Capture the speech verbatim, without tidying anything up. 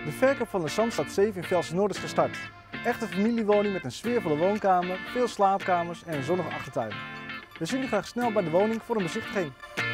De verkoop van de Zandstad zeven in Velsen-Noord is gestart. Een echte familiewoning met een sfeervolle woonkamer, veel slaapkamers en een zonnige achtertuin. We zien u graag snel bij de woning voor een bezichtiging.